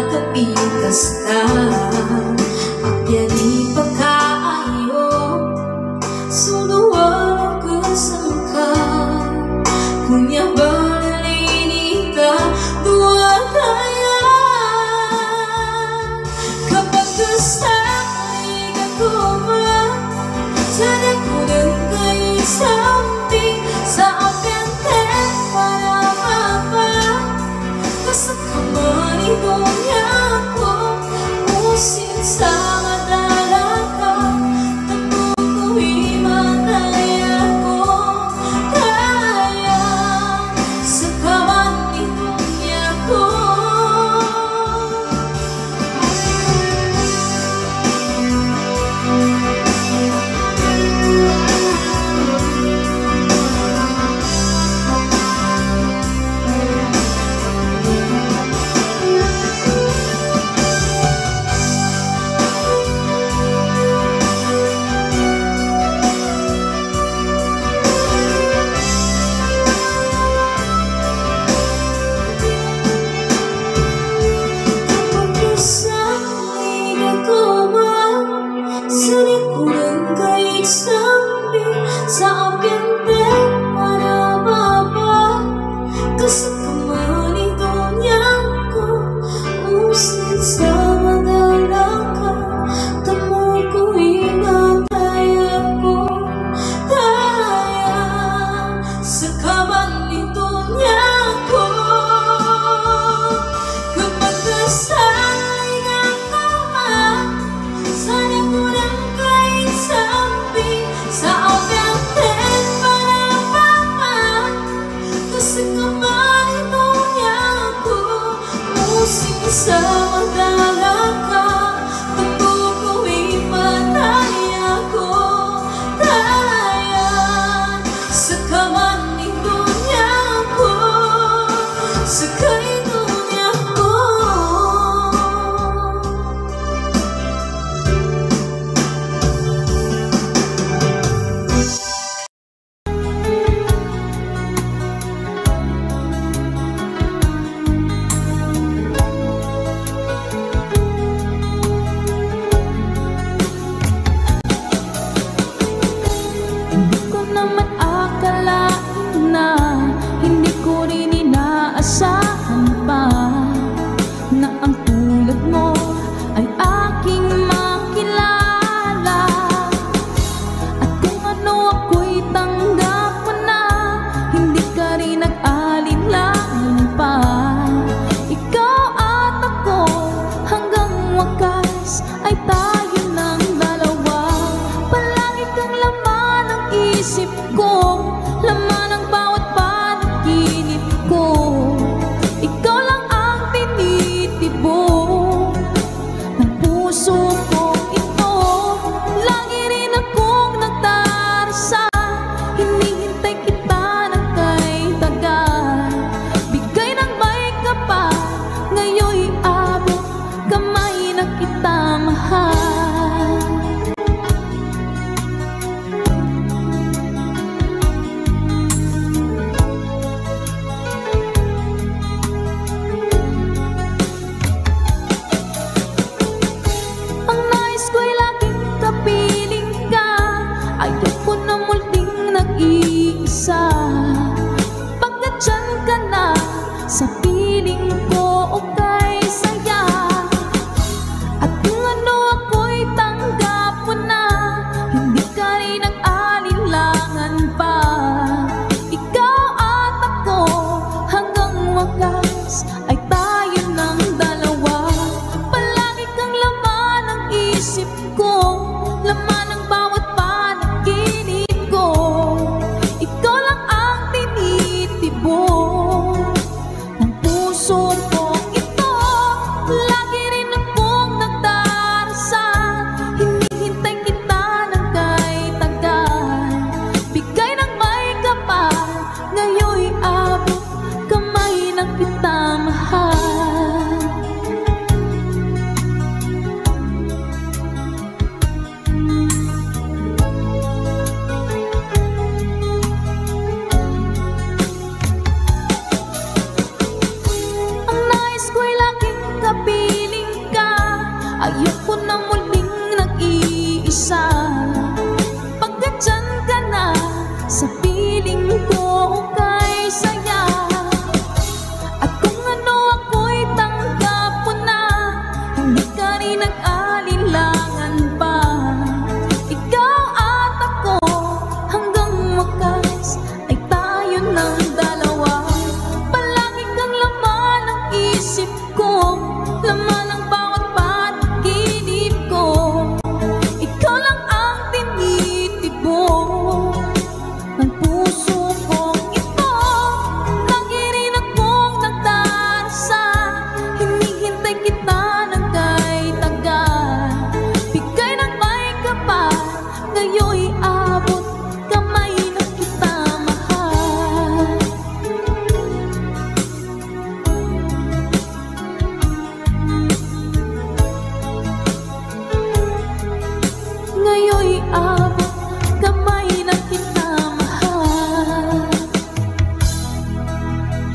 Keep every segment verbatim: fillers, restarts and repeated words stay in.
kapitas ka, akyani pagkaayo, suluwalo kusang ka, kunya balinita, dua kaya. Kapag kasali ka kumula, sana ko lang kayo samping sa apente para mapala. Kasakaman itunya ko, usin sa madala ka, tapukuhi mataya ko, kaya sakaman itunya ko. Sa ambiente para mapa, kasakaman itunya ko, usin sa madala ka, tamukuhi mataya ko, kaya sakaman itunya ko. Kapag kasali ka kama, sana ko lang kayo samping sa ambiente para mapa, kasakaman itunya ko, usin sa madala ka, tapukuhi mataya ko, kaya sakaman itunya ko, saka itunya ko.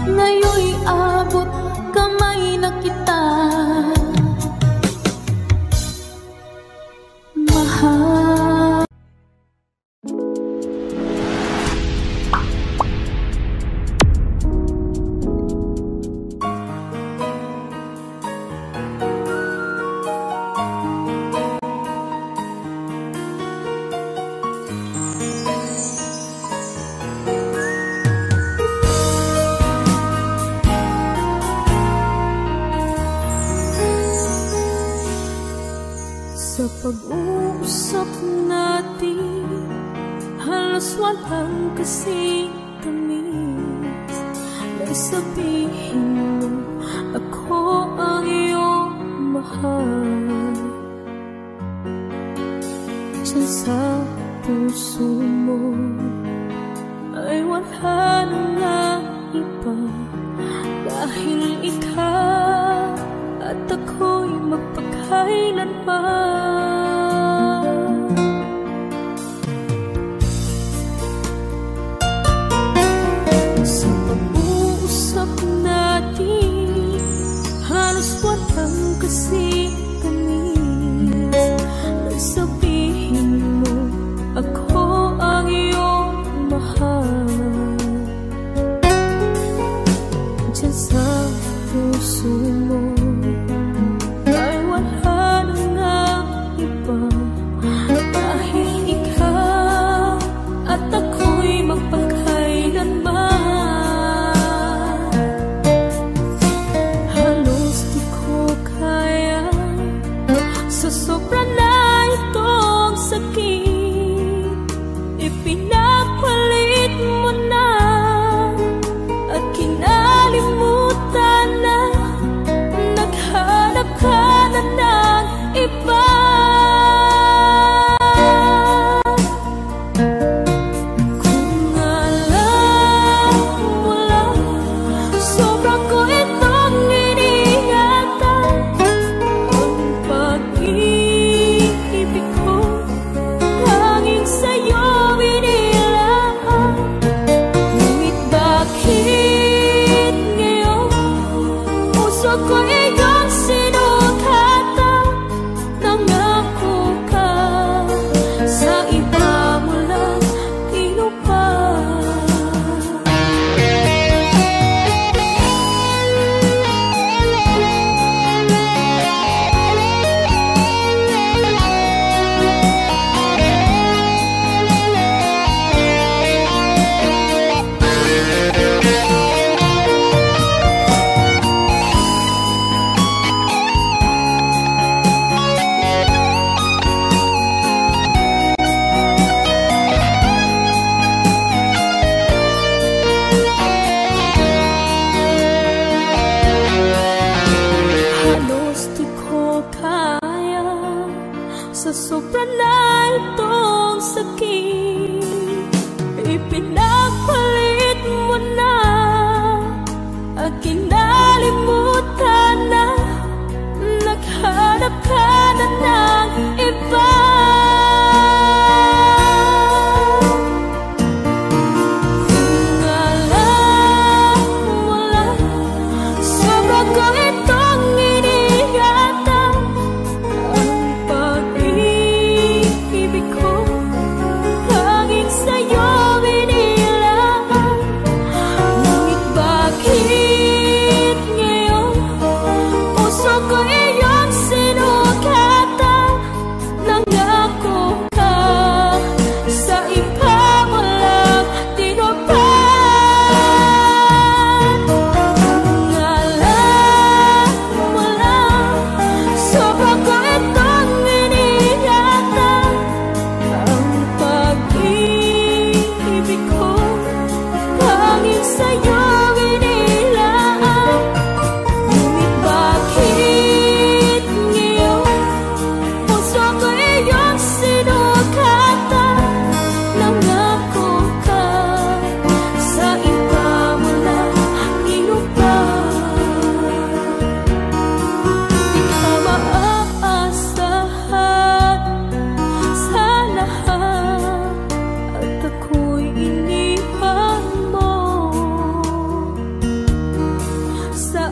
ngayon'y abot kamay na kita, mahal. Sa pag-uusap natin, halos walang kasing tamis. May sabihin mo, ako ang iyong mahal. Diyan sa puso mo ay wala na nga iba, dahil ikaw at ako'y magpakailanman. Sa pag-uusap natin, halos walang kasing tamis. Nagsabihin mo, ako ang iyong mahal. Diyan sa puso mo ay wala na nga iba, dahil ikaw at ako'y magpakailanman. Halos di ko kaya, sa sobra na itong sakit, ipinapalit mo na at kinalimutan na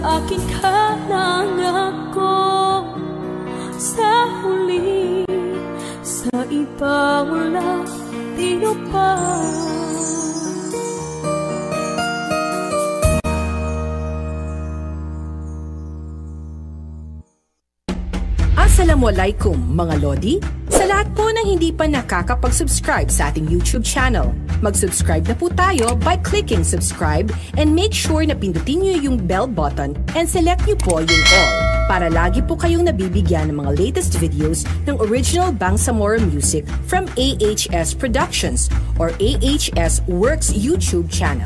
akin ka nangako. Sa huli, sa iba wala tinupad. Assalamualaikum mga Lodi! Sa lahat po ng hindi pa nakakapag-subscribe sa ating YouTube channel, mag-subscribe na po tayo by clicking subscribe and make sure na pindutin nyo yung bell button and select nyo po yung all para lagi po kayong nabibigyan ng mga latest videos ng original Bangsamoro music from A H S Productions or A H S Works YouTube channel.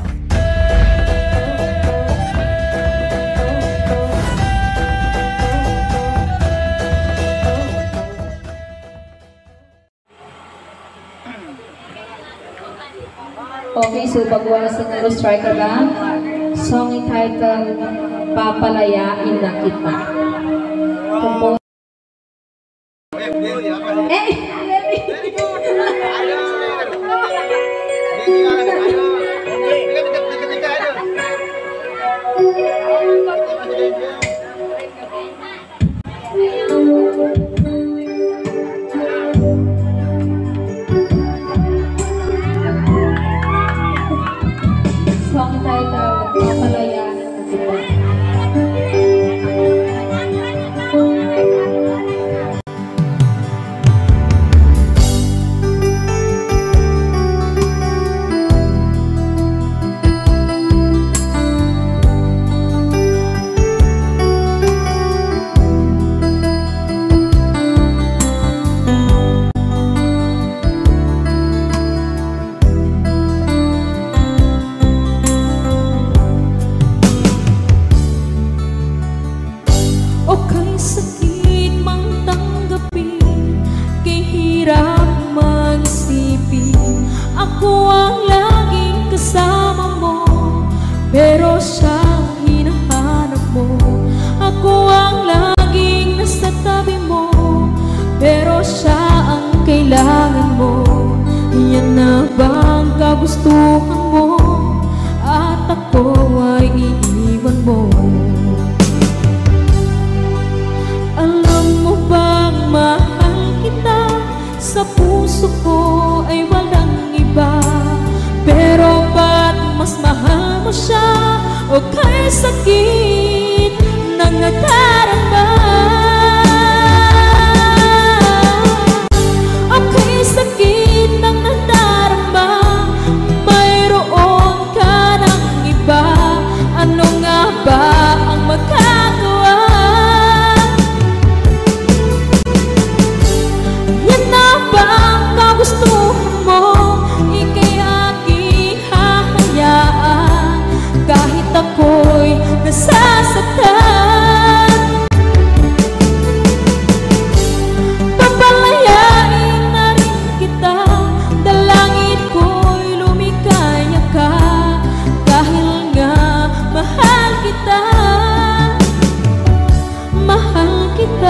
Okay, so pagawa sa Nero Striker Band, song entitled Papalayain na Kita. Compose. Eh! Song entitled Papalayain na Kita. Ako ang laging kasama mo, pero siya ang hinahanap mo. Ako ang laging nasa tabi mo, pero siya ang kailangan mo. Yan na bang kagustuhan mo, at ako ay iiwan mo? Alam mo bang mahal kita, sa puso ko ay walang iba. Pero ba't mas mahal mo siya, o kay sakit ng nadarama? O kay sakit ng nadarama, mayroon ka ng iba. Ano nga ba ang magagawa? Yan na ba ang kagustuhan mo? Ika'y aking hahayaan kahit ako'y nasasaktan. Papalayain na rin kita, dalangin ko'y lumikaya ka, dahil nga mahal kita, mahal kita.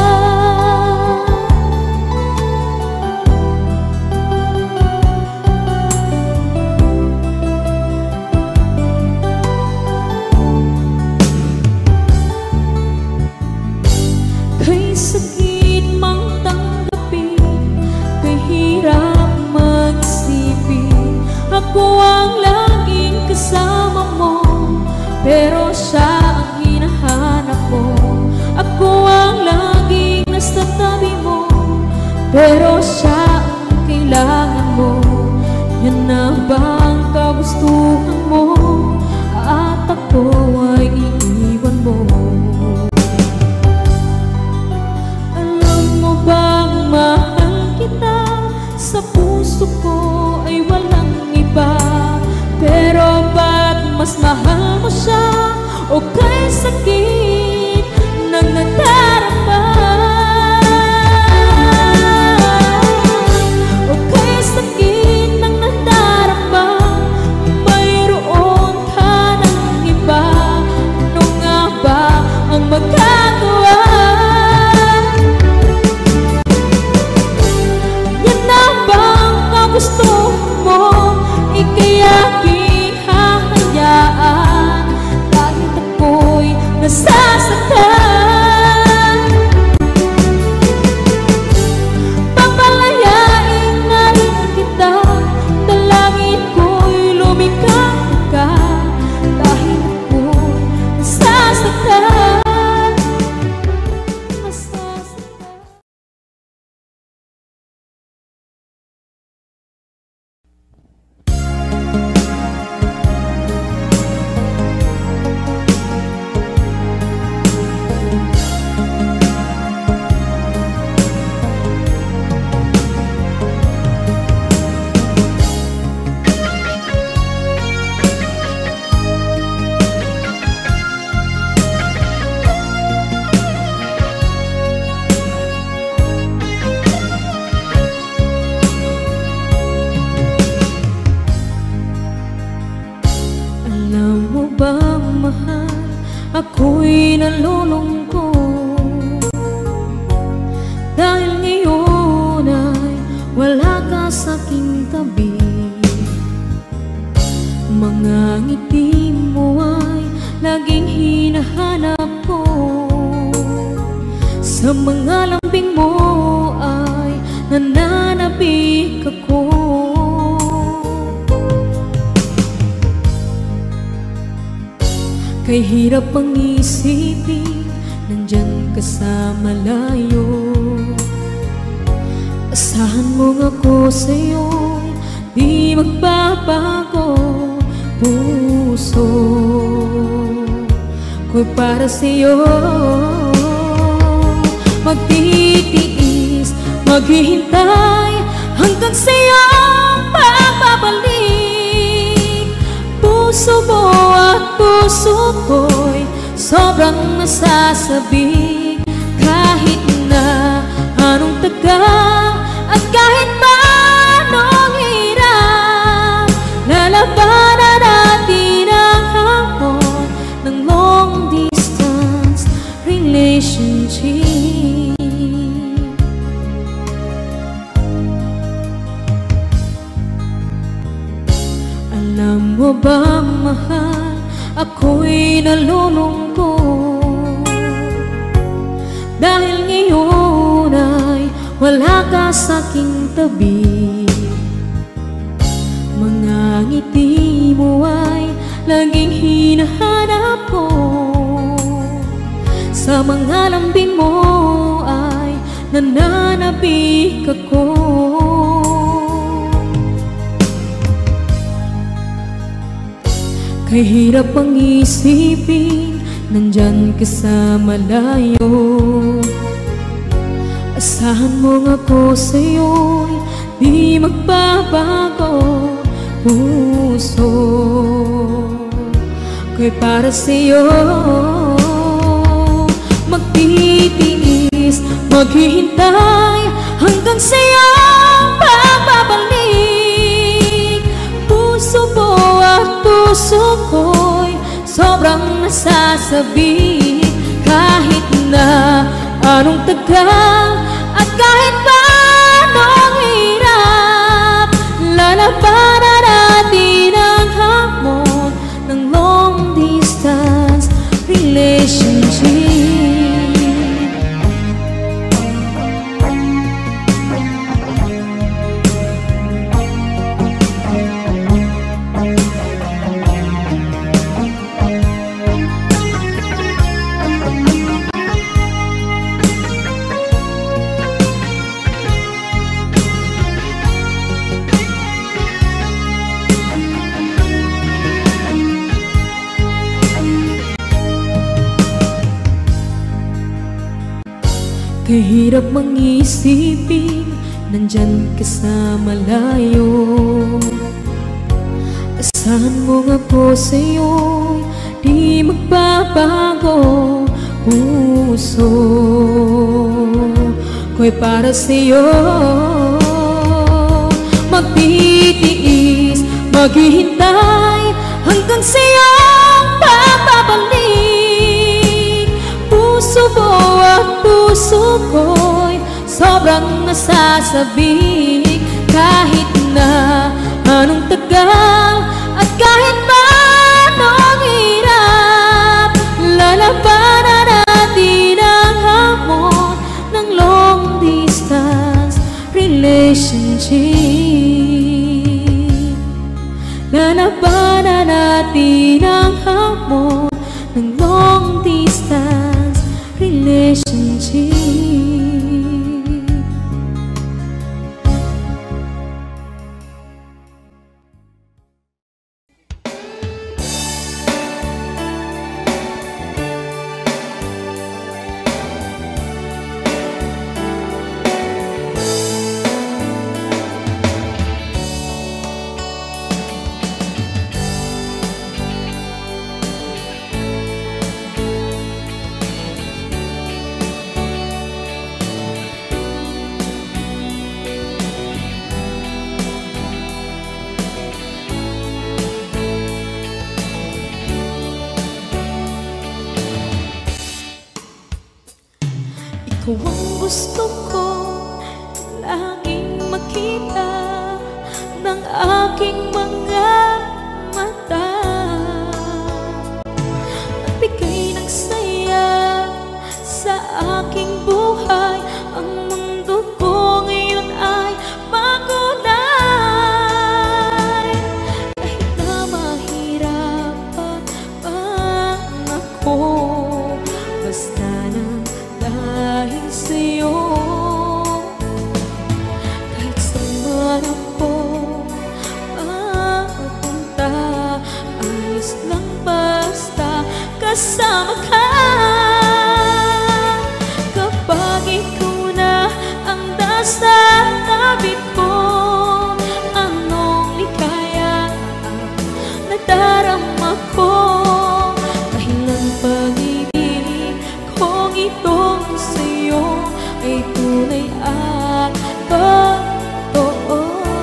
Kay sakit mang tanggapin, kay hirap mag-isipin, ako ang laging kasama mo, pero siya ang hinahanap mo. Ako ang laging nasa tabi mo, pero siya ang kailangan mo. Yan na bang kagustuhan mo, at ako ay iiwan mo? Bang mahal kita, sa puso ko ay walang iba. Pero ba't mas mahal mo siya, o kay sakit ng nadarama? O kay sakit ng nadarama, mayroon ka ng iba. Ano nga ba ang magagawa? Gusto mo, ika'y aking hahayaan kahit ako'y mahal, ako'y nalulungkot dahil ngayon ay wala ka sa aking tabi. Mga ngiti mo ay laging hinahanap ko, sa mga lambing mo ay nananabik ako. Kay hirap ang isipin, nandyan ka sa malayo. Asahan mong ako sa'yo'y di magbabago. Puso ko'y para sa'yo, magtitiis, maghihintay hanggang sa'yo pagbabalik. Puso mo at puso ko'y sobrang nasasabik. Kahit na anong tagal at kahit pa anong hirap, lalabanan natin ang hamon ng long distance relationship. Alam mo ba, mahal, ako'y nalulungkot dahil ngayon ay wala ka sa aking tabi. Mga ngiti mo ay laging hinahanap ko, sa mga lambing mo ay nananabik ako. Kay hirap ang isipin, nandyan ka sa malayo. Asahan mong ako sa'yo'y di magbabago. Puso ko'y para sa'yo, magtitiis, maghihintay hanggang sa'yo pagbabalik. Puso mo at puso ko'y sobrang nasasabik. Kahit na anong tagal at kahit pa anong hirap, lalabanan natin ang hamon ng long distance relationship. Kahirap mang isipin, nandyan ka sa malayo. Asahan mong ako sa'yo'y di magbabago. Puso ko'y para sa'yo, magtitiis, maghihintay hanggang sa'yo pagbabalik. Puso mo at puso ko'y sobrang nasasabik. Kahit na anong tagal at kahit pa anong hirap, lalabanan natin ang hamon ng long distance relationship. Lalabanan natin ang hamon ng long distance relationship. Ikaw ang gusto ko laging makita ng aking mga mata. Nagbigay ng saya sa aking buhay. Ang mundo ko ngayon ay makulay. Kahit na mahirapan man ako, basta nang dahil sa'yo. Kahit saan man ako mapunta, ayos lang basta kasama ka. Kapag ikaw na ang nasa tabi ko, anong likaya nadarama ko. Dahil ang pag-ibig kong itong sa'yo ay tunay at totoo.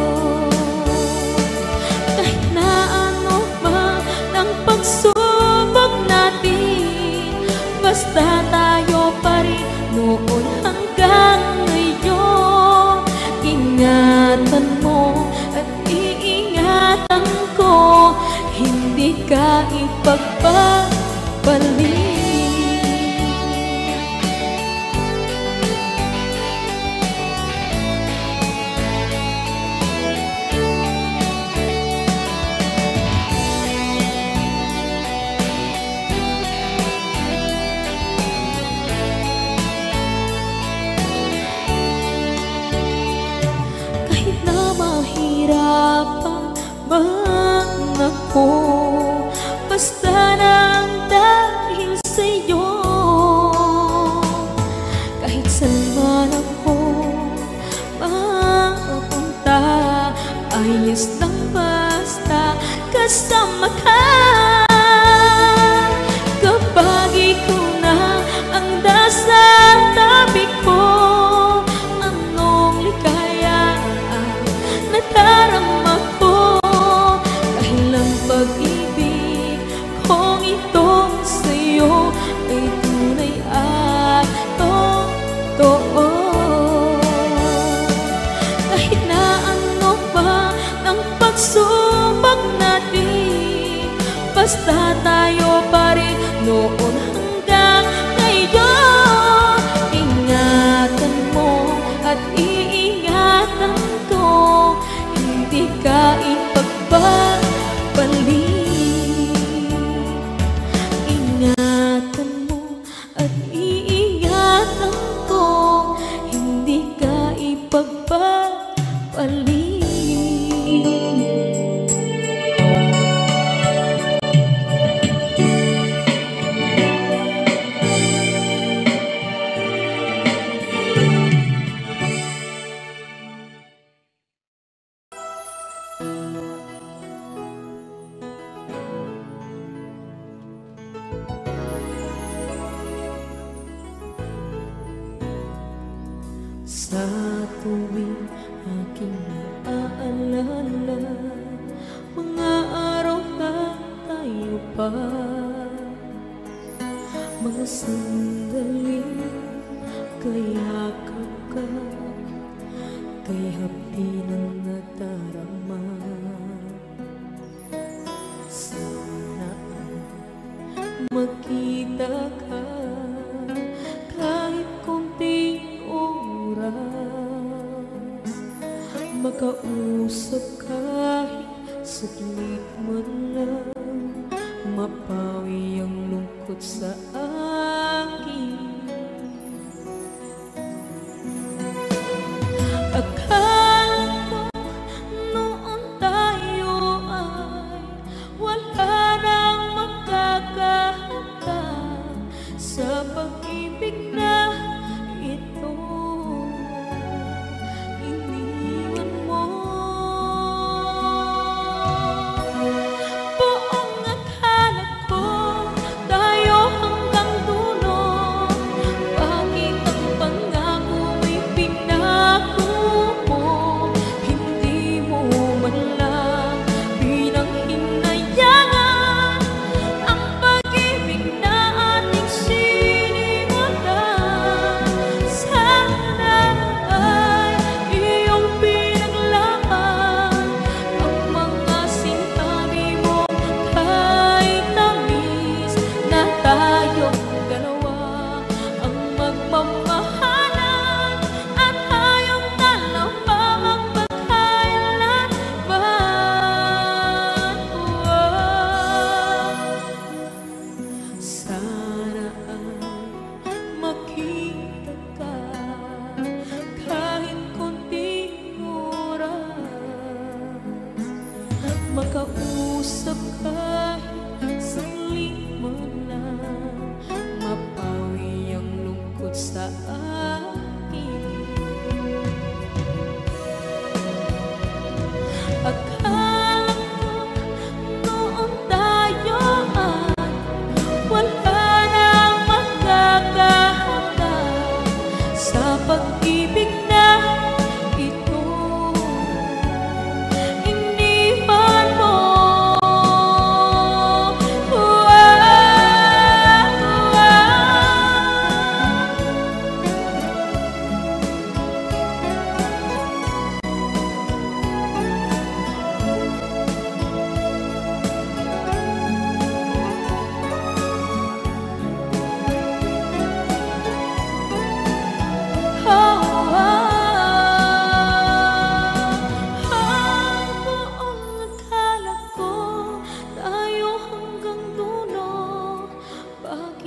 Kahit na ano man ang pagsubok natin, basta tayo pa rin noon hanggang ngayon. Ingatan mo at iingatan ko, hindi ka ipagpapalik. Kahit na mahirapan man ako, basta nang dahil sa'yo. Kahit saan man ako mapunta, ayos lang basta kasama ka. Kapag ikaw na ang nasa tabi ko, anong likaya nadarama ko. Dahil ang pag-ibig kong itong sa'yo ay tunay at totoo. Kahit na ano pa ang pagsubok natin, basta tayo pa rin noon hanggang ngayon. Ingatan mo at iingatan ko, hindi ka ipagpapalik. Ingatan mo at iingatan ko, hindi ka ipagpapalik. Sa tuwing aking naaalala mga araw na tayo pa, mga sandaling kayakap ka, kay hapdi ng nadarama. Sana makita ka kahit konting oras, makausap kahit saglit man lang, mapawi ang lungkot sa akin. Akala ko noon tayo ay wala nang magkakahatag sa pag-ibig na ito. Iniwan mo buong akala ko tayo hanggang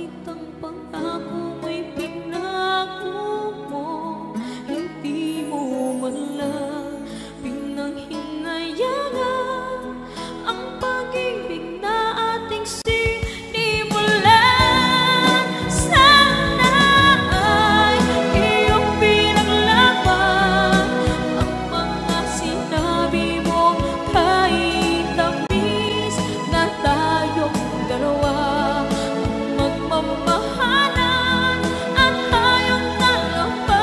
Bakit ang pangako mo'y pinako mo? Hindi mo man lang pinanghinayangan ang pag-ibig na ating sinimulan. Sana ay iyong pinaglaban ang mga sinabi mo kahit tamis na tayong dalawa ang magmamahalan at tayong dalawa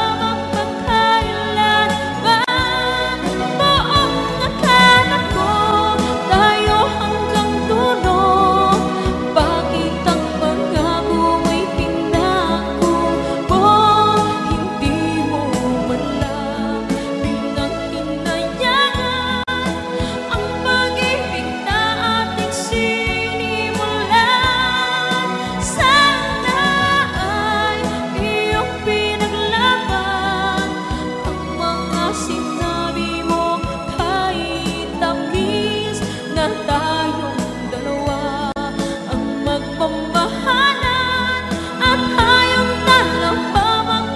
magpagkailanman. Buong akala ko tayo hanggang dulo. Bakit ang pangako mo'y pinako mo? Hindi mo man lang pinanghinayangan ang pag-ibig na ating sinimulan. Sana ay iyong pinaglaban ang mga sinabi mo kahit tamis na tayong dalawa ang magmamahalan at tayong dalawa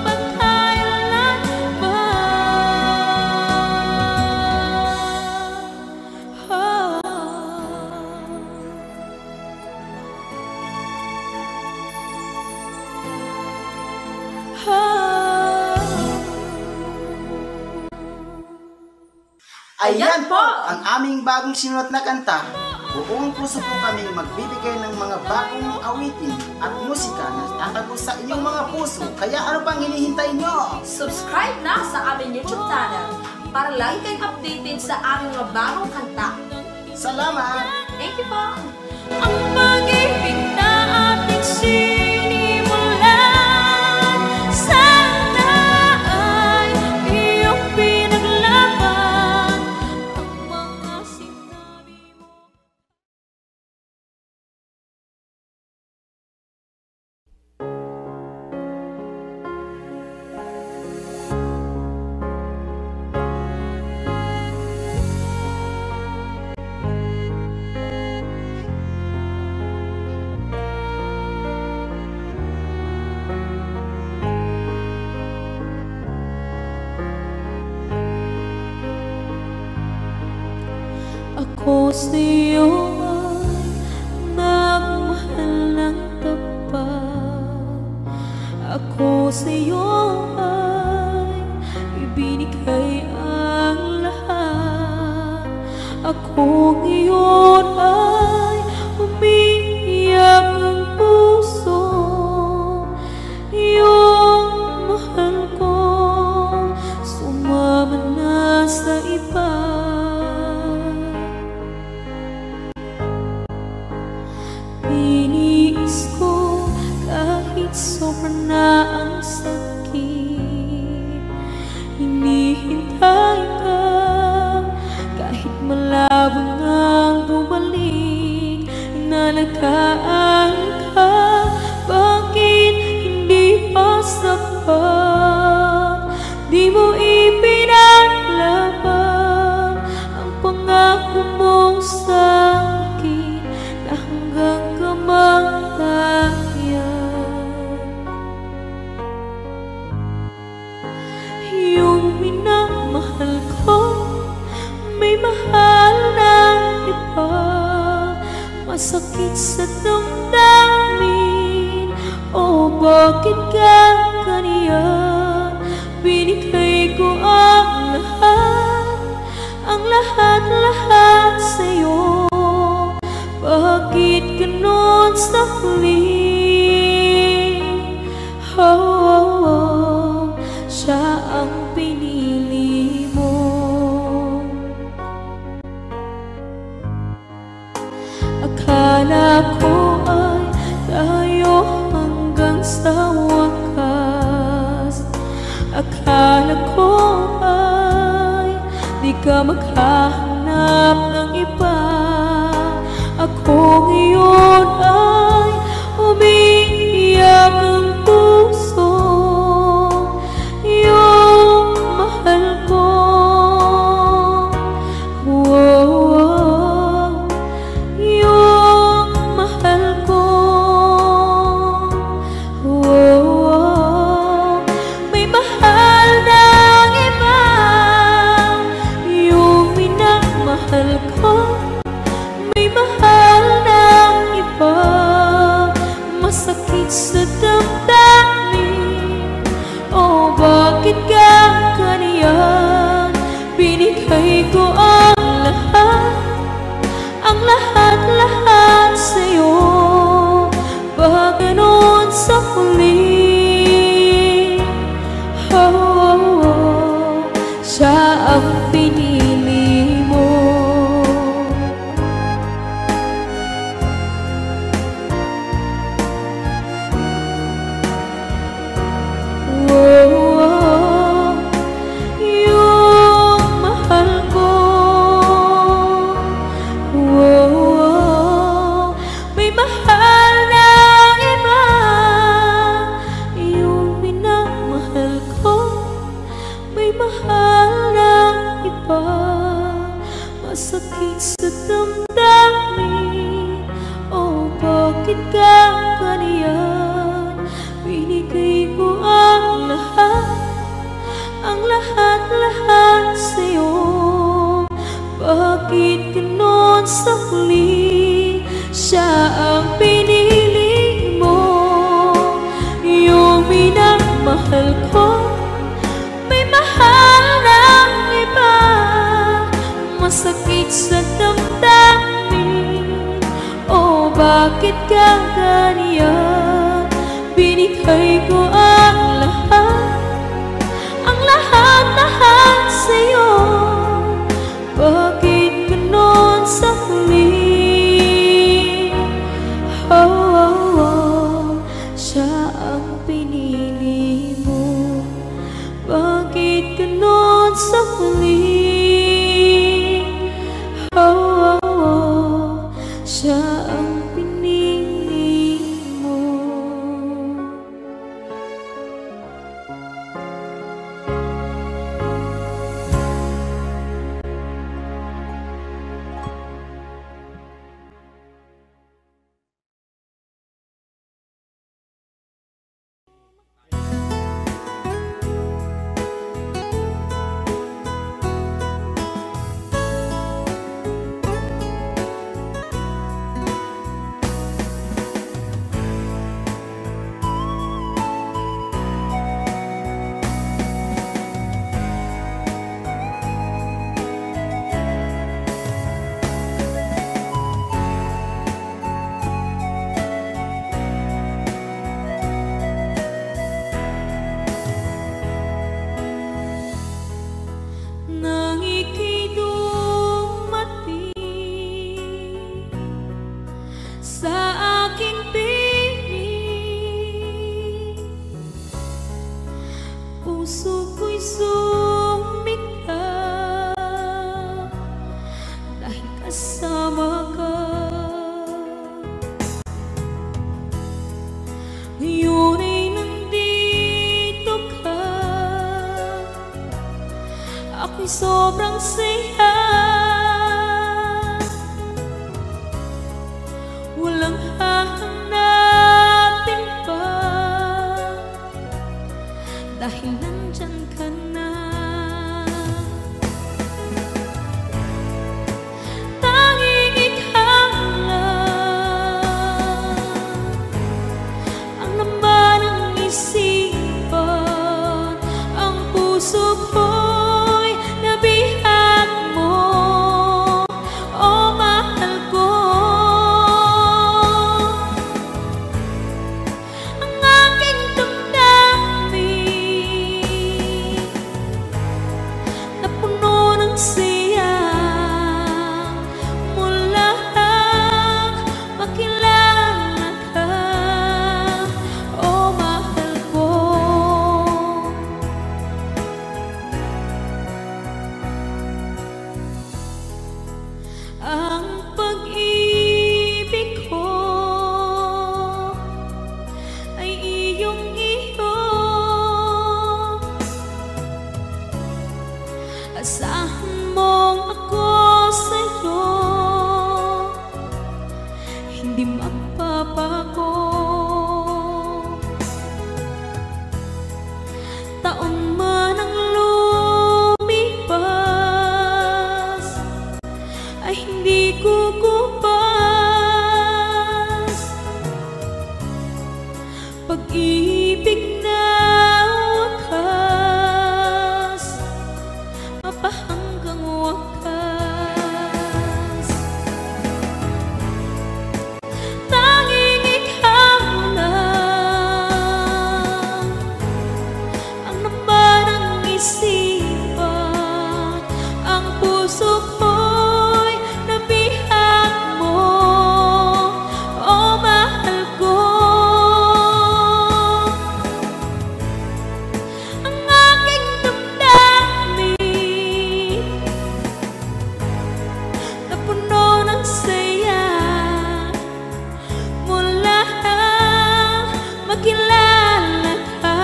Ayan po ang aming bagong sinulat na kanta. Buong puso po kaming magbibigay ng mga bagong awitin at musika na tatago sa inyong mga puso. Kaya ano pang hinihintay nyo? Subscribe na sa aming YouTube channel para lagi kayong updated sa aming mga bagong kanta. Salamat! Thank you po! ang pag-ibig na ating sinimulan. Sana ay iyong pinaglaban ang mga sinabi mo. Ako sa'yo ay nagmahal ng tapat. Ako sa'yo ay ibinigay ang lahat. Ako ngayon ay umiiyak ang puso. Yung mahal ko sumama na sa iba. Iniis ko kahit sobra na ang sakit. Hinihintay ka kahit malabo nang bumalik. Inalagaan ka, bakit hindi pa sapat? Di mo ipinaglaban ang pangako mong sa'kin na hanggang kamatayan. Yung minamahal ko may mahal ng iba. Masakit sa damdamin, oh bakit ka ganyan? Binigay ko ang lahat, ang lahat-lahat sa'yo. Bakit ganon sa huli? Oh, oh, oh, siya ang pinili mo. Akala ko ay tayo hanggang sa wakas. Akala ko ay di ka maghahanap ng iba. Ako ngayon ay umiiyak ang puso. Yung mahal ko, oh, oh, yung mahal ko masakit sa damdamin. Oh, bakit ka ganyan? Binigay ko ang lahat, ang lahat-lahat sa'yo. Bakit ganon sa huli? Oh, oh, oh, siya ang pinili mo. Masakit sa damdamin. Oh, bakit ka ganyan? Binigay ko ang lahat, ang lahat-lahat sa'yo. Bakit ganon sa huli? Siya ang pinili mo. Yung minamahal ko, may mahal ng iba. Masakit sa damdamin. Oh, bakit ka ganyan? Binigay ko ang lahat, ang lahat-lahat sa'yo. Bakit ganon sa huli? Oh, oh, oh, siya ang pinili mo. Bakit ganon sa huli? Oh, oh, oh, siya ang pinili mo. Nang ika'y dumating sa aking piling, puso ko'y sumikla dahil kasama ka. Ngayon ay nandito ka, ako'y sobrang saya. Walang hahanapin pa dahil nandyan ka na. Tanging ikaw lang ang laman ng isipan. Ang puso ko'y nabihag mo. pag-ibig na wakas, mapahanggang wakas. Tanging ikaw lang ang laman ng isipan, ang puso ko'y nabihag mo, o mahal ko. Ang aking damdamin napuno ng saya mula makilala ka,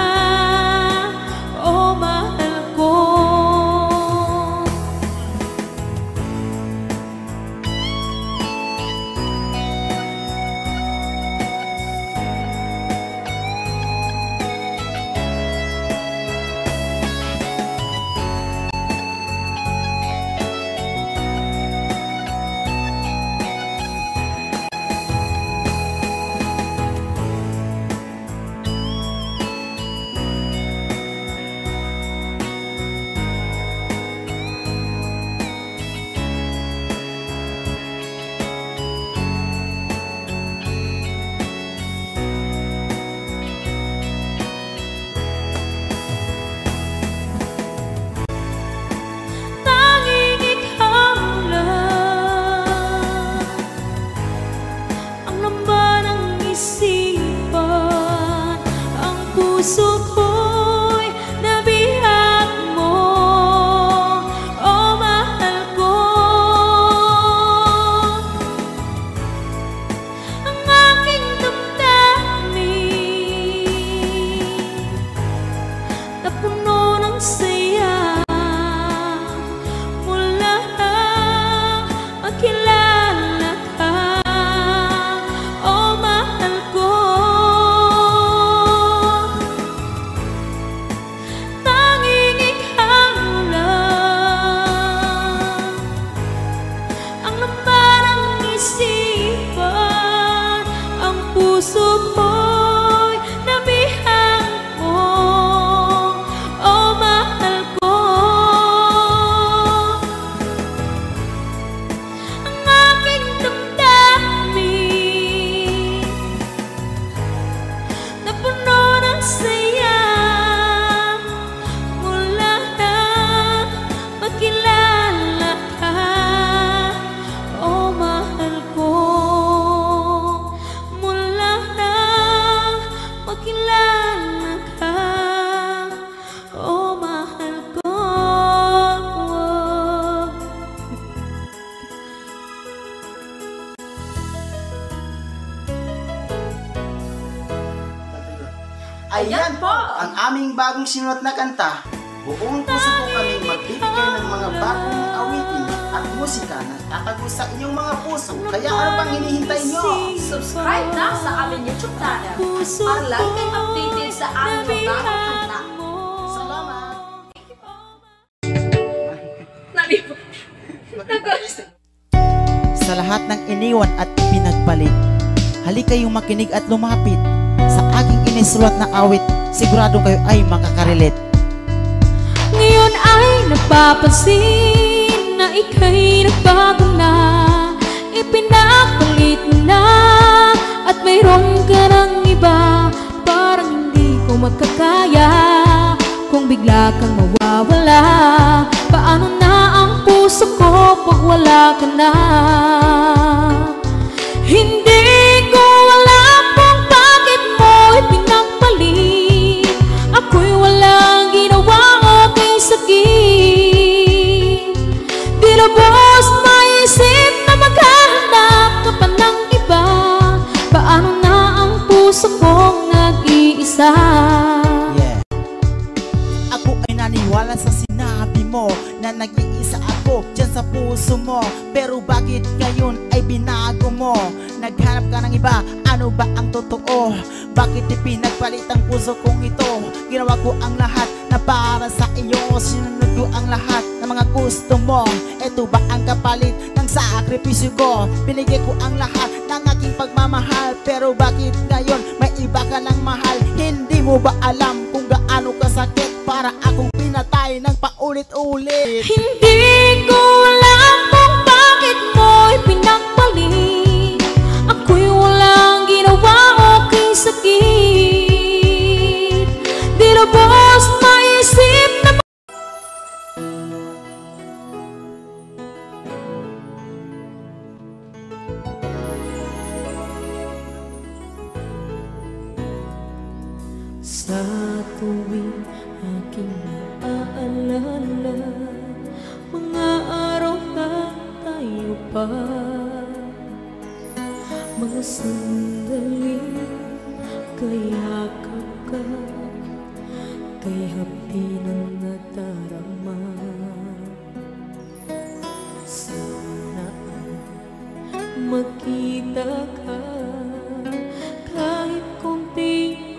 o mahal ko. Tanging ikaw lang ang laman ng isipan, ang puso ko'y nabihag mo, o mahal ko. Ang aking damdamin napuno ng saya mula makilala ka, o mahal ko. Tanging ikaw lang ang laman ng isipan, ang puso ko'y nabihag mo, o mahal ko. Ang aking damdamin napuno ng saya mula makilala ka, o mahal ko. Mula makilala ka, o mahal ko. Ayan po ang aming bagong sinulat na kanta. Buong puso po kaming magbibigay ng mga bagong awitin at musika na tatago sa inyong mga puso. Kaya ano pang hinihintay nyo? Subscribe na sa aming YouTube channel para lagi kayong updated sa aming mga bagong kanta. Salamat! Sa lahat ng iniwan at pinagpalit, halik kayong makinig at lumapit sa aking inisulat na awit. Siguradong kayo ay makaka-relate. Ngayon ay napapansin na ika'y nagbago na, ipinapalit mo na, at mayroon ka ng iba. Parang hindi ko magkakaya kung bigla kang mawawala. Paano na ang puso ko pag wala ka na? Hindi ko alam kung bakit mo ipinagpalit. Ako'y walang ginawa o kay sakit. Di lubos maisip na maghahanap ka pa ng iba. Paano na ang puso kong nag-iisa? Yeah. Ako ay naniwala sa sinabi mo na nag-iisa ako dyan sa puso mo. Pero bakit ngayon ay binago mo? Naghanap ka ng iba, ano ba ang totoo? Bakit ipinagpalit ang puso kong ito? Ginawa ko ang lahat na para sa iyo. Sinunod ko ang lahat ng mga gusto mo. Ito ba ang kapalit ng sakripisyo ko? Binigay ko ang lahat ng aking pagmamahal. Pero bakit ngayon may iba ka ka ng mahal. Hindi mo ba alam kung gaano kasakit para akong pinatay ng paulit-ulit? Hindi ko alam kung bakit mo'y pinagpalit. Ako'y walang ginawa o sakit. Di lubos maisip na sa tuwing aking naaalala mga araw na tayo pa, mga sandaling kayakap ka, kay hapdi ng nadarama. Sana makita ka kahit konting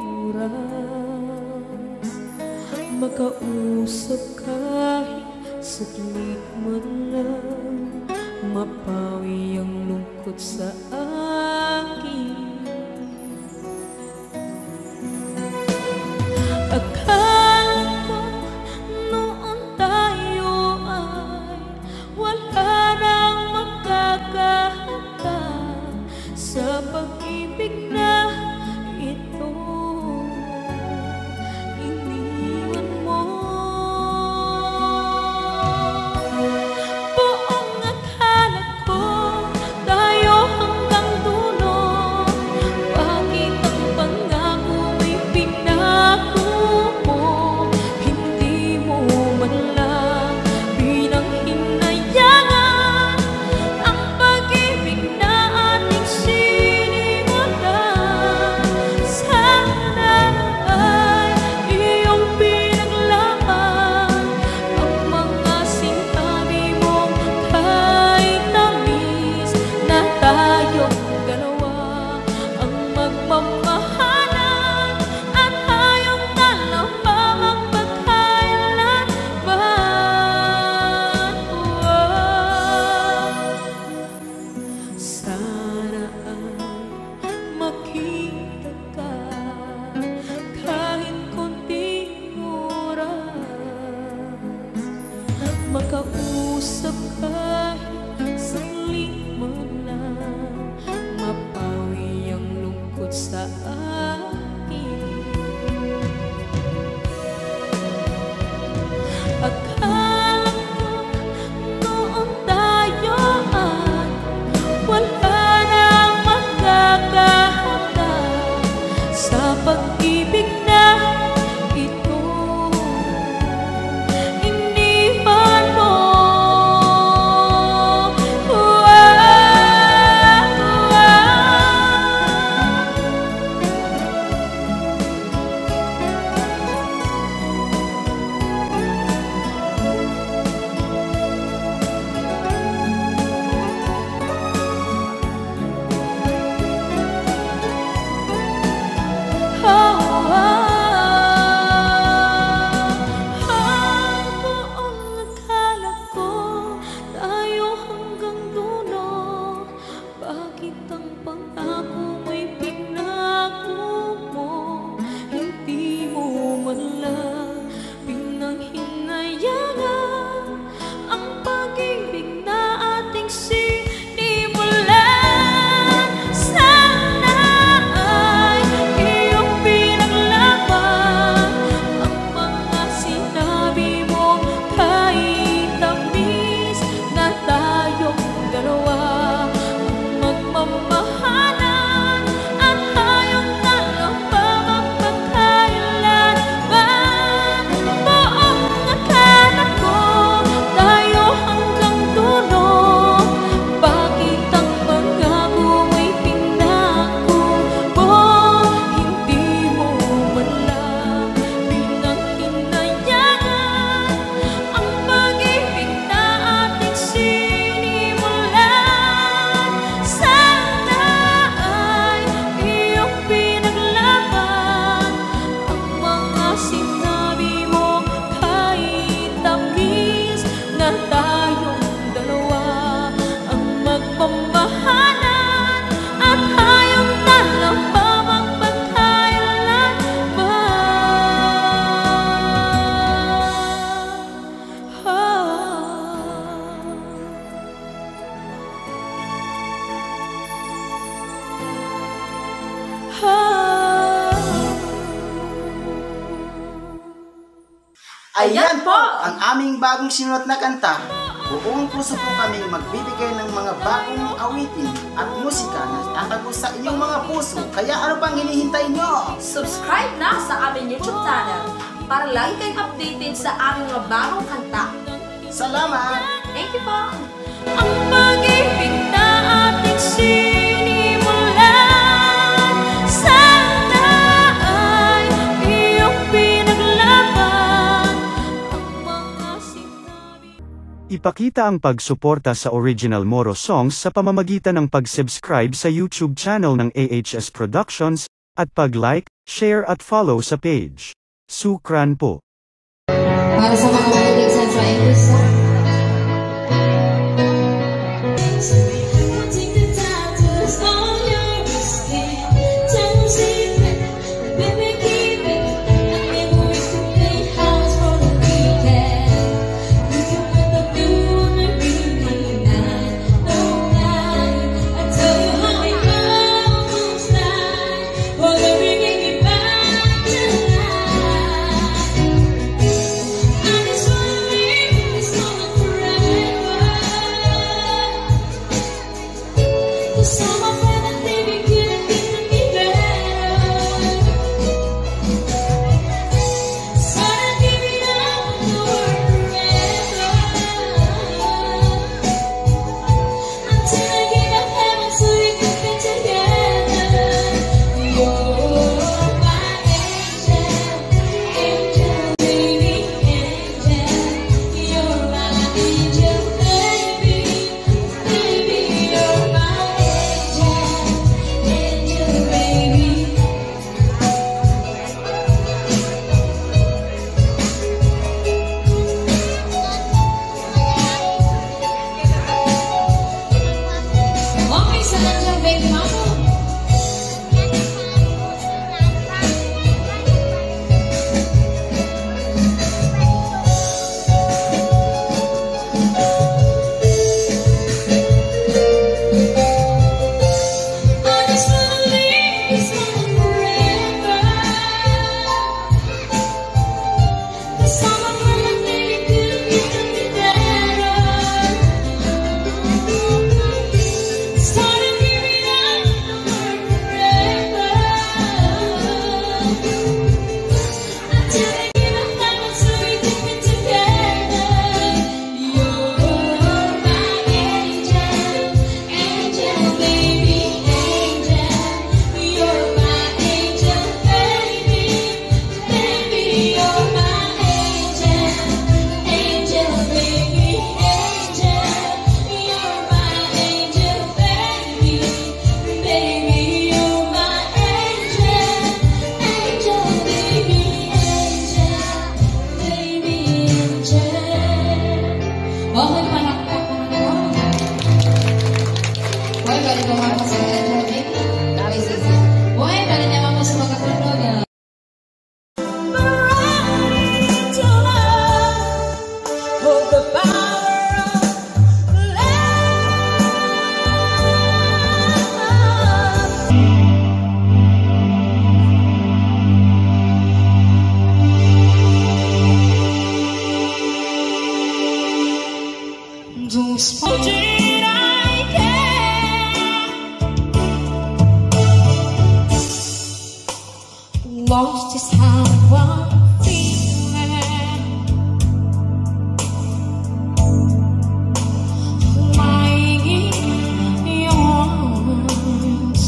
oras, makausap kahit saglit man lang, mapawi ang lungkot sa akin. Akala ko noon tayo ay wala nang magkakahanda sa pag-ibig na ito. Iniwan mo buong akala ko tayo hanggang dulo. Bakit ang pangako ay pinako mo? Hindi mo man lang pinanghinayangan ang pag-ibig na ating sinimulan. Sana ay iyong pinaglaban ang mga sinabi mong kahit tamis na tayong dalawa ang magmamahalan at tayong dalawa ang pagkailanman. Sana ay makita ka kahit konting oras, makausap kahit saglit man lang, mapawi ang lungkot sa akin. Akala ko noon tayo ay wala nang magkakahanda sa pag-ibig na ito. Iniwan mo oh, Ayan po ang aming bagong sinulat na kanta. Buong puso po kaming magbibigay ng mga bagong awitin at musika na tatago sa inyong mga puso. Kaya ano pang hinihintay nyo? Subscribe na sa aming YouTube channel para lagi kayong updated sa aming mga bagong kanta. Salamat! Thank you po! Ang pag-ibig na ating sinimulan, sana ay iyong pinaglaban ang mga sinabi. Ipakita ang pagsuporta sa original Moro songs sa pamamagitan ng pag-subscribe sa YouTube channel ng A H S Productions, at pag-like, share at follow sa page. Sukran po. Para sa mga mahilig sa English song. Okay, palakpak ko na ito. Hoy, galing ko mga kasi ganyan, baby. Dami sisi. Hoy, galing niya mga sa magkakaroon niya. Lost is how I'm feeling, lying in your arms.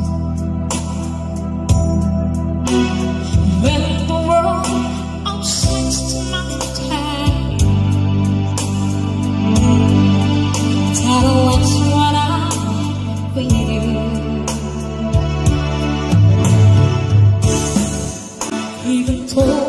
When the world outside my time, tell us what I'm waiting. Even though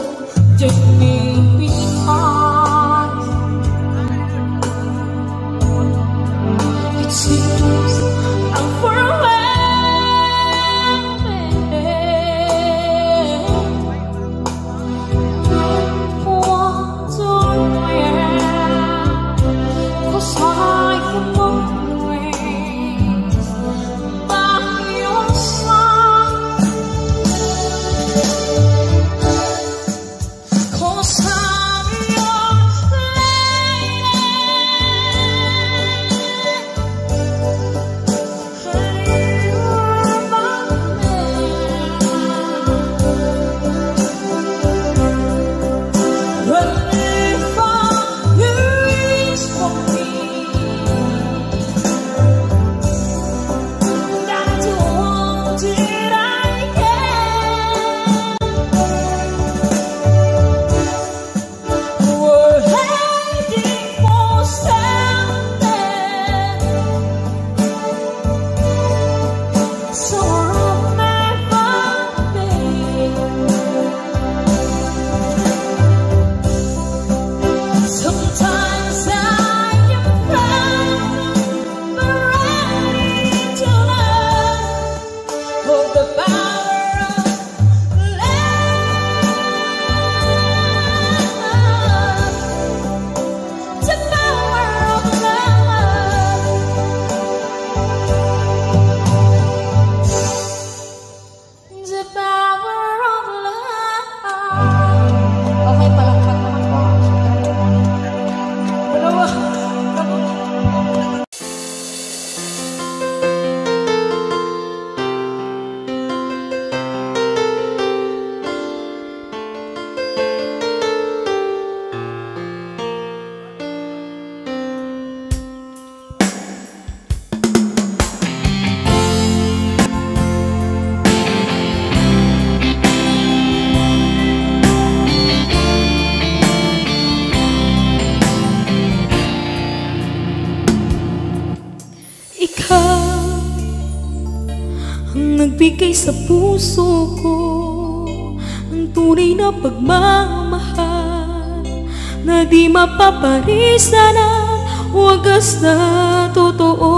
ibigay sa puso ko ang tunay na pagmamahal na di mapaparisan ang wagas na totoo.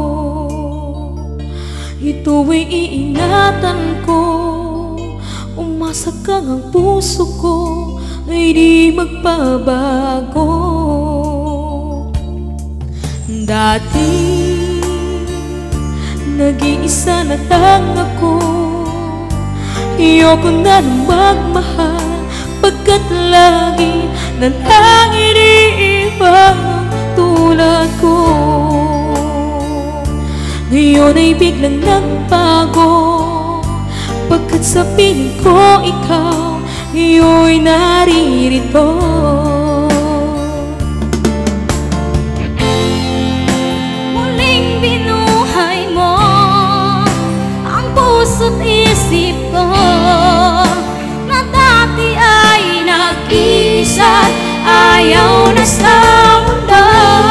Ito ay iingatan ko, umasa kang ang puso ko ay di magpabago. Dati nag-iisa na lang ako, ayoko na nang magmahal, pagkat lagi na lang iniibang tulad ko. Ngayon ay biglang nagbago, pagkat sa piling ko ikaw ngayon'y naririto. Muling binuhay mo ang puso't isip ko na dati ay nag-iisa't ayaw na sa mundo.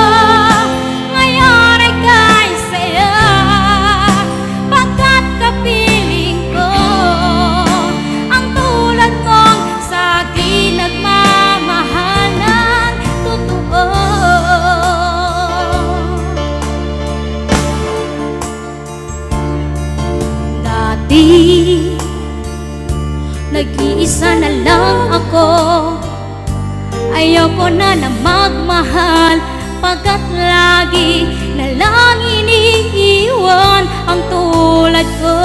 Ngayon ay kahit saya, pagkat kapiling ko ang tulad mong sa akin nagmamahal ng totoo. Dati nag-iisa na lang ako, ayoko na na magmahal, pagkat lagi na lang iniiwan ang tulad ko.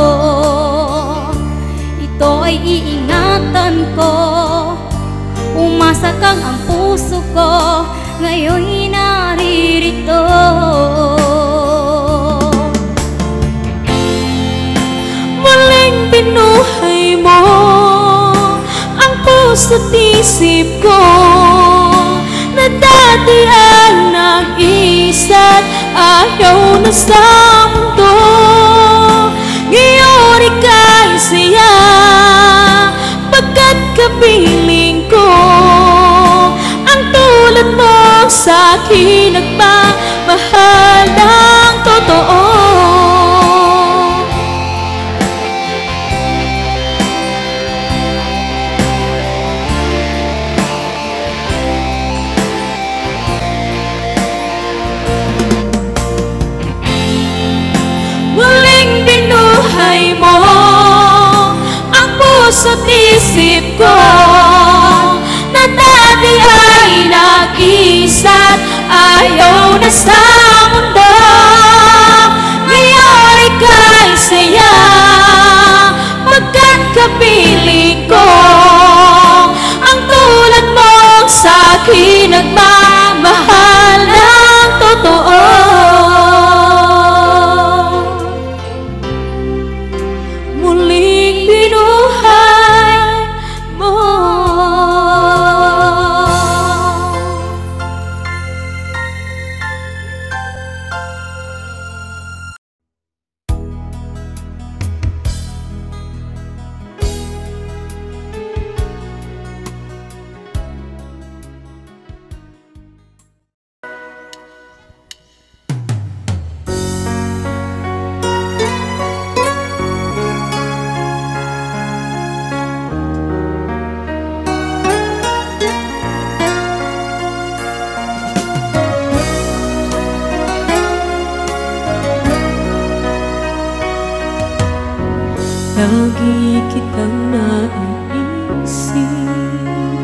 Ito ay iingatan ko, umasa kang ang puso ko ngayon'y naririto. Muling binuhay mo ang puso't isip ko na dati ay nag-iisa't ayaw na sa mundo. Ngayon ika'y saya, pagkat kapiling ko ang tulad mo sa akin nagmamahal ng totoo. Puso't isip ko na dati ay nag-iisa't ayaw na sa mundo. Ngayon ika'y saya, pagkat kapiling ko ang tulad mo sa akin nagmamahal ng totoo. Muling binuhay mo. Lagi kitang naiisip,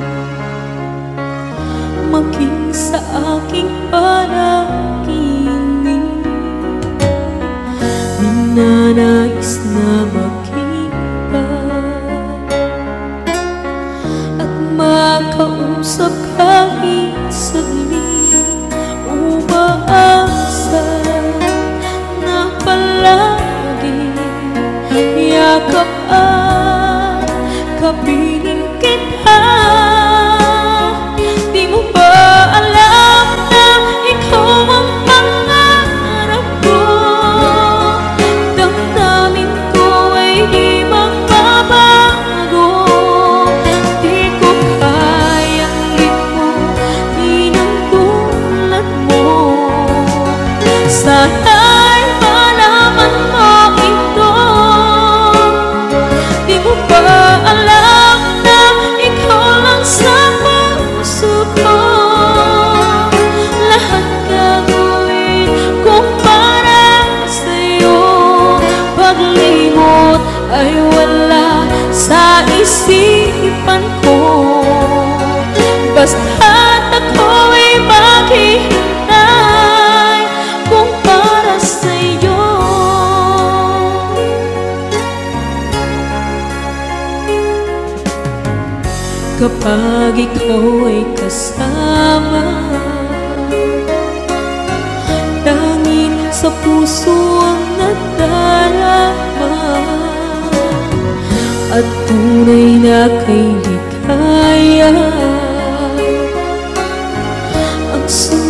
maging sa aking panaginip. Ninanais na makita at makausap kahit saglit. Umaasa na palagi yakap at kapiling kita. Di mo ba alam na ikaw ang pangarap ko? Damdamin ko ay di magbabago. Di ko kayang limutin ang tulad mo. Sana'y malaman mo ito. isipan ko. Basta't ako'y maghihintay kung para sa'yo. Kapag ikaw ay kasama, tanging sa puso ang nadarama, at tunay na kay ligaya ang